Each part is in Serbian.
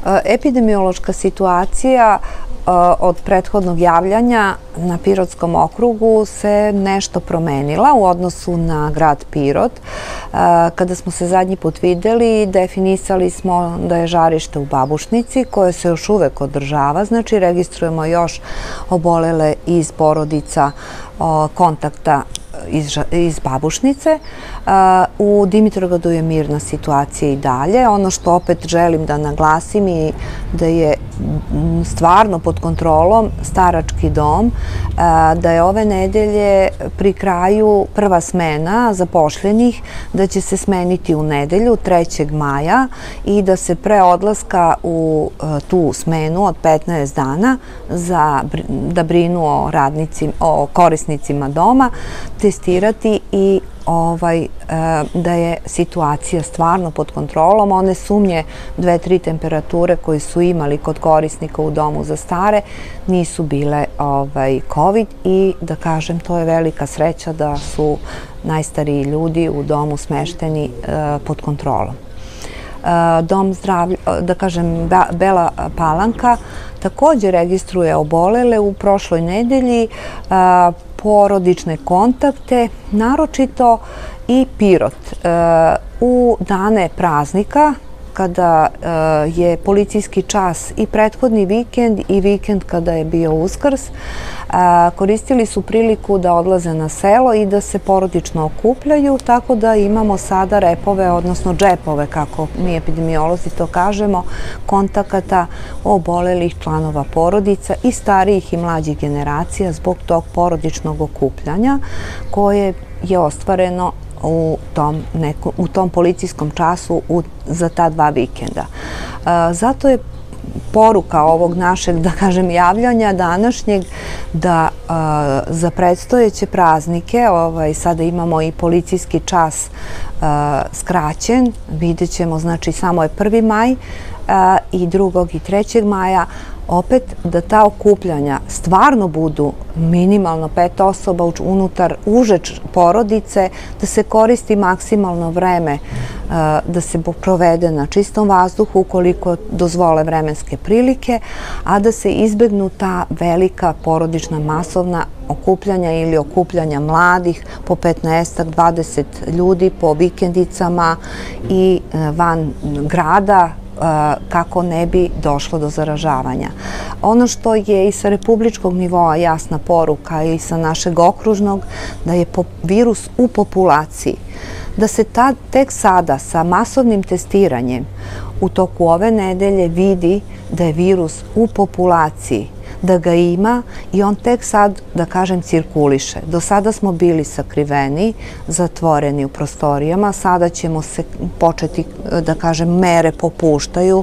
Epidemiološka situacija od prethodnog javljanja na Pirotskom okrugu se nešto promenila u odnosu na grad Pirot. Kada smo se zadnji put videli, definisali smo da je žarište u Babušnici, koje se još uvek održava, znači registrujemo još obolele iz porodica kontakta iz Babušnice. U Dimitrovgradu je mirna situacija i dalje. Ono što opet želim da naglasim i da je stvarno pod kontrolom starački dom, da je ove nedelje pri kraju prva smena zapošljenih, da će se smeniti u nedelju 3. maja i da se pre odlaska u tu smenu od 15 dana da brinu o korisnicima doma, testirati i da je situacija stvarno pod kontrolom. One sumnje 2-3 temperature koje su imali kod korisnika u domu za stare nisu bile COVID i da kažem, to je velika sreća da su najstariji ljudi u domu smešteni pod kontrolom. Dom zdravlja, da kažem, Bela Palanka također registruje obolele u prošloj nedelji, porodične kontakte, naročito i Pirot. U dane praznika, kada je policijski čas i prethodni vikend i vikend kada je bio Uskrs, koristili su priliku da odlaze na selo i da se porodično okupljaju, tako da imamo sada repove, odnosno džepove, kako mi epidemiolozi to kažemo, kontakata obolelih članova porodica i starijih i mlađih generacija zbog tog porodičnog okupljanja koje je ostvareno u tom policijskom času za ta 2 vikenda. Zato je poruka ovog našeg, da kažem, javljanja današnjeg da za predstojeće praznike, sada imamo i policijski čas skraćen, vidjet ćemo, znači samo je 1. maj i 2. i 3. maja, opet da ta okupljanja stvarno budu minimalno 5 osoba unutar uže porodice, da se koristi maksimalno vreme da se provede na čistom vazduhu ukoliko dozvole vremenske prilike, a da se izbegnu ta velika porodična masovna okupljanja ili okupljanja mladih po 15-20 ljudi po vikendicama i van grada, kako ne bi došlo do zaražavanja. Ono što je i sa republičkog nivoa jasna poruka i sa našeg okružnog, da je virus u populaciji, da se tek sada sa masovnim testiranjem u toku ove nedelje vidi da je virus u populaciji, da ga ima i on tek sad, da kažem, cirkuliše. Do sada smo bili sakriveni, zatvoreni u prostorijama, sada ćemo se početi, da kažem, mere popuštaju,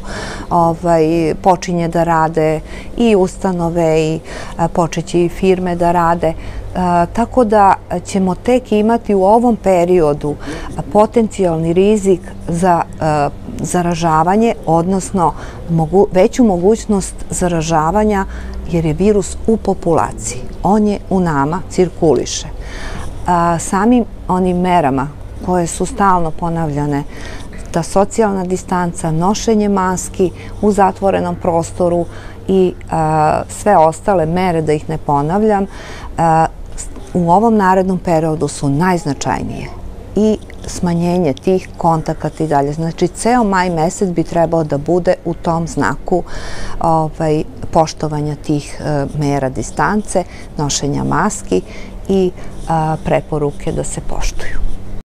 počinje da rade i ustanove i počeće i firme da rade. Tako da ćemo tek imati u ovom periodu potencijalni rizik za zaražavanje, odnosno veću mogućnost zaražavanja jer je virus u populaciji. On je u nama, cirkuliše. Samim onim merama koje su stalno ponavljane, ta socijalna distanca, nošenje maski u zatvorenom prostoru i sve ostale mere, da ih ne ponavljam, u ovom narednom periodu su najznačajnije i smanjenje tih kontakata i dalje. Znači, ceo maj mesec bi trebao da bude u tom znaku poštovanja tih mera distance, nošenja maski i preporuke da se poštuju.